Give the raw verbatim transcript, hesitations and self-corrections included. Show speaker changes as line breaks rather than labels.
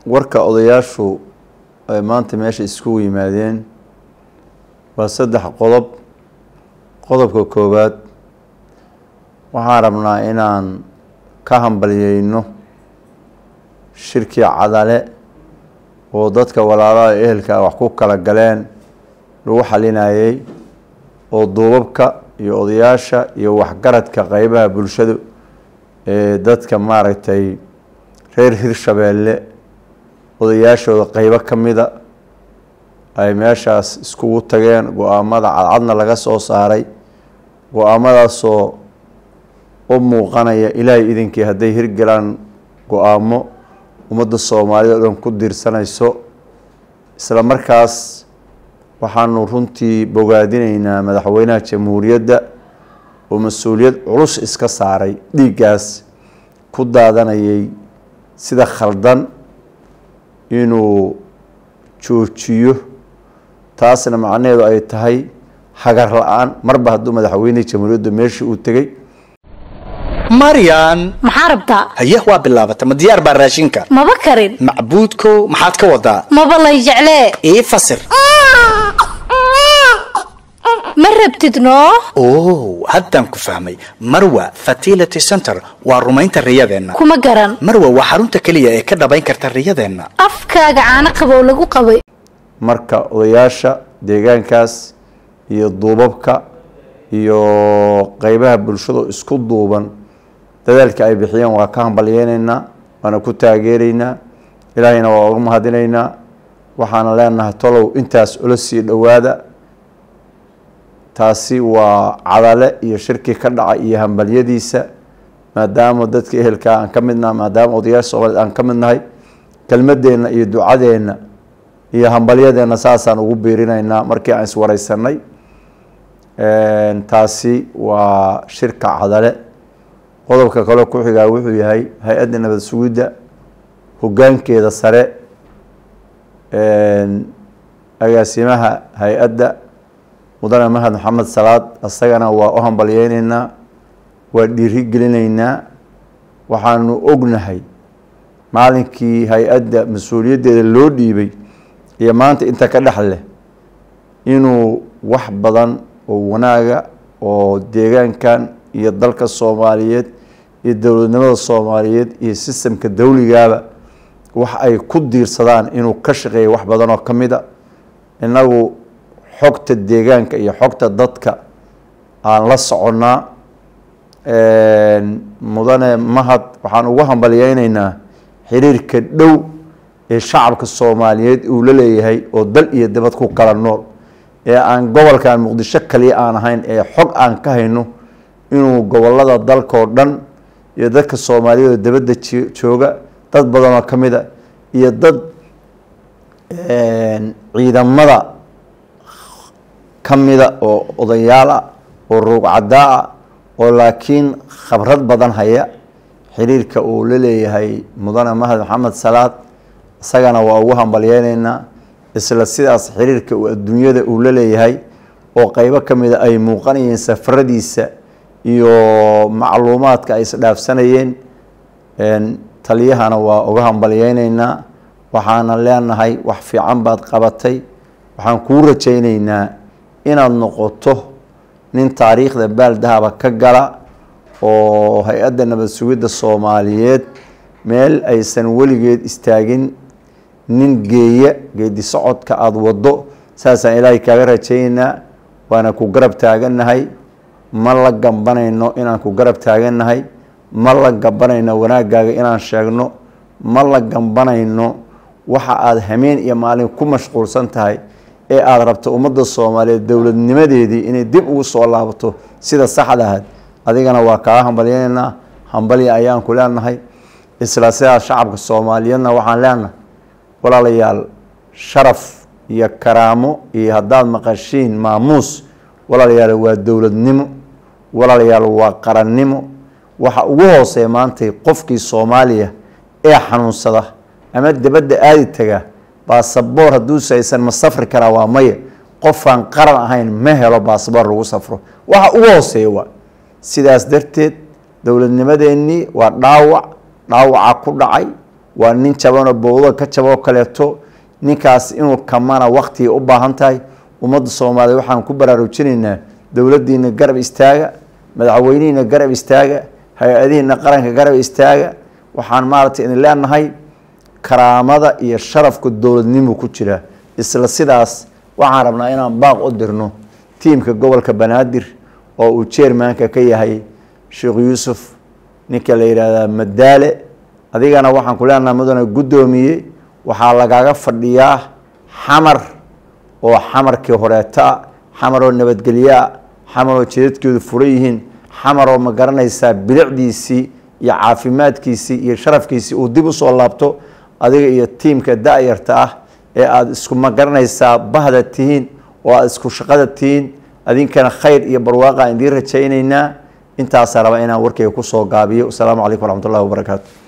warka odayaashu ay maanta meesha isku yimaadeen waa saddex qodob. qodobka koowaad waxaan rabnaa inaan ka hambaliyeyno shirkii cadale oo dadka walaalaha ehelka wax ku kala galeen lagu xalinayay oo duubabka iyo odayaasha iyo waxgaradka qaybaha bulshada ee dadka maaragtay reer Hirshabeelle odayaashooda qaybo kamida ay meeshaas iskugu tageen go'aamada cadcadna laga soo saaray go'aamadaasoo u muuqanaya ilaahay idinkii hadday hirgalaan go'aamo ummadda Soomaaliyeed oo dhan ku diirsanayso isla markaas waxaanu runtii bogaadinaynaa madaxweynaha jamhuuriyadda oo mas'uuliyad culus iska saaray dhiiggaas ku daadanayay sida khaldan inuu joojiyo taasna macnaheedu ay tahay hagar la'aan marba hadduu madaxweynaha jamhuuriyadda meeshii uu tegay.
Maryan
maxaa rabtaa?
haye waa bilaabata ma diyaar baa raashinka
maba karin
macbuudko maxaad ka wadaa
maba lay jeclee
ii fasir
ma rabtid noo
oo haddaan ku fahmay Marwa Fertility Center waa rumaynta riyadeenna
kuma garan
Marwa waa xarunta kaliya ee ka dhabayn karta riyadeenna
afkaaga caana qabow lagu qabay
marka odayaasha deegaankaas iyo duubabka iyo qaybaha bulshada isku duuban dadaalka ay bixiyeen waa ka hambalyeynayna waana ku taageeraynaa ilaahayna waa uga mahadinaynaa waxaana leenahay tolow intaas ula sii dhawaada taasi waa cadale iyo shirki ka dhacay iyo hambalyadiisa maadaama dadka ehelka aan ka midnahay maadaama odayaasha Soomaaliyeed aan ka midnahay kelmadeena iyo ducadeena iyo hambalyadeena saasaan ugu beerinaynaa markii aan is wareysanay een taasi waa shirka cadale. qodobka kale ku xigaa wuxuu yahay hay'adda nabad sugidda hoggaankeeda sare een agaasimaha hay'adda mudane Mahad Maxamed Salaad asagana waa u hambalyeynayna waa dhiiri gelinaynaa waxaanu ognahay maalinkii hay'adda mas'uuliyaddeeda loo dhiibay iyo maanta inta ka dhaxle inuu wax badan oo wanaaga oo deegaankan iyo dalka Soomaaliyeed iyo dawladnimada Soomaaliyeed iyo systemka dawligaaba wax ay ku diirsadaan inuu ka shaqeeyo wax badan oo kamida inagu xogta deegaanka iyo xogta dadka aan la soconaa een mudane Mahad waxaan ugu hambalyeynaa xiriirka dhow ee shacabka Soomaaliyeed uu la leeyahay oo dal iyo dibad ku kala nool ee aan gobolkan Muqdisho kaliya aan ahayn ee xog aan ka hayno inuu gobolada dalka oo dhan iyo dadka Soomaaliyeed dibadda jooga dad badan oo kamida iyo dad een ciidamada kamida oo odayaal ah oo ruug cadaa oo laakiin khibrad badan haya xiriirka uu la leeyahay mudane Mahad Maxamed Salaad isagana waa ugu hambalyeynayna isla sidaas xiriirka uu adduunyada uu la leeyahay oo qaybo kamida ay muuqanayeen safaradiisa iyo macluumaadka ay isdhaafsanayeen een taliyahana waa uga hambalyeynayna waxaana leenahay wax fiican baad qabatay waxaan kuu rajaynaynaa inaad noqoto nin taariikhda baaldahaba ka gala oo hay'adda nabad sugidda Soomaaliyeed meel aysan weligeed istaagin nin geeya geedi socodka aad wado saasaan ilaahay kaaga rajaynaa waana ku garab taaganahay ma la gambanayno inaan ku garab taaganahay ma la gambanayno wanaagaaga inaan sheegno ma la gambanayno waxa aad hameen iyo maalin ku mashquulsan tahay ee aad rabto ummadda Soomaaliyeed dawladnimadeedii inay dib ugu soo laabato sida saxda ah adigana waa ka hambalyeynaa hambali ayaan ku leenahay isla sida shacabka Soomaaliyeedna waxaan leenahay walaalayaal sharaf iyo karaamo iyo hadaad maqashiin maamuus walaalayaal waa dawladnimo walaalayaal waa qarannimo waxa ugu hooseeya maanta qofkii Soomaaliya ee xanuunsada ama dibadda aadi taga baasaboor hadduu saysan ma safri karaa waa maya qofaan qaran ahayn ma helo baasaboor lagu safro waxa ugu hooseeya waa sidaas darteed dawladnimadeennii waa dhaawac dhaawaca ku dhacay waa nin jabanoo bowda ka jaboo kaleeto ninkaas inuu kamana waqti u baahan tahay ummadda Soomaaliyeed waxaan ku baraarujinaynaa dowladdiina garab istaaga madaxweynihiina garab istaaga hay-adihiina qaranka garab istaaga waxaan maaragtay in leenahay karaamada iyo sharafka dowladnimo ku jira isla sidaas waxaan rabnaa inaan baaq u dirno tiimka gobolka Banaadir oo uu chairmanka ka yahay Sheekh Yuusuf ninka la yiraahdo Madaale adigana waxaan ku leenahay mudane gudoomiye waxaa lagaaga fadhiyaa xamar oo xamarkii horeeta xamar oo nabadgelyo xamar oo jeedadkoodu furan yihiin xamar oo ma garanaysaa bilicdiisii iyo caafimaadkiisii iyo sharafkiisii uu dib u soo laabto adiga iyo tiimka daayarta ah ee aad isku ma garanaysaa bahda tihiin oo aad isku shaqada tihiin adinkana khayr iyo barwaaqa aan idin rajaynaynaa intaas raba inaan warkayga ku soo gaabiyo. Assalaamu calaykum waraxmatullaahi wabarakaatuh.